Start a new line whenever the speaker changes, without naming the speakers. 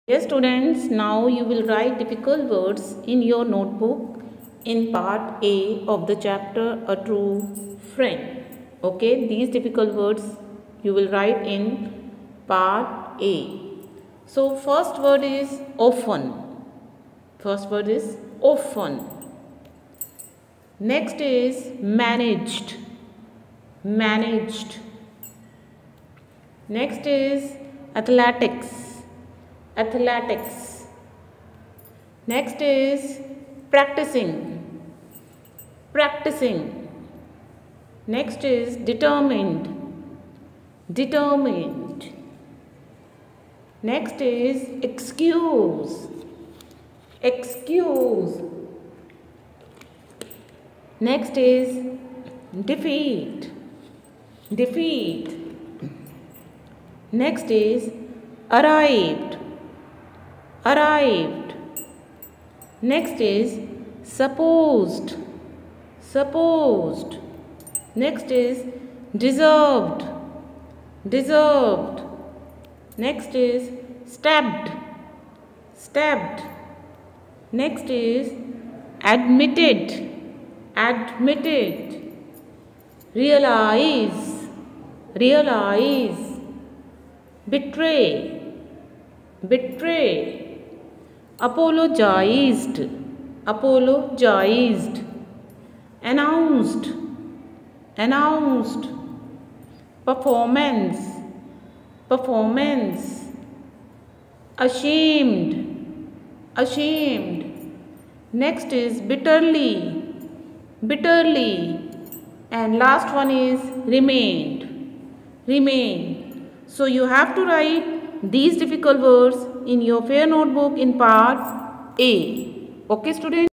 Yes students, now you will write difficult words in your notebook in part A of the chapter A True Friend. Okay, these difficult words you will write in part A. So first word is often. First word is often. Next is managed. Managed. Next is athletics. Athletics. Next is practicing. Practicing. Next is determined. Determined. Next is excuse. Excuse. Next is defeat. Defeat. Next is arrived. Arrived. Next is supposed. Supposed. Next is deserved. Deserved. Next is stabbed. Stabbed. Next is admitted. Admitted. Realize. Realize. Betray. Betray. Apologized. Apologized. Announced. Announced. Performance. Performance. Ashamed. Ashamed. Next is bitterly. Bitterly. And last one is remained. Remained. So you have to write these difficult words in your fair notebook in part A. Okay students?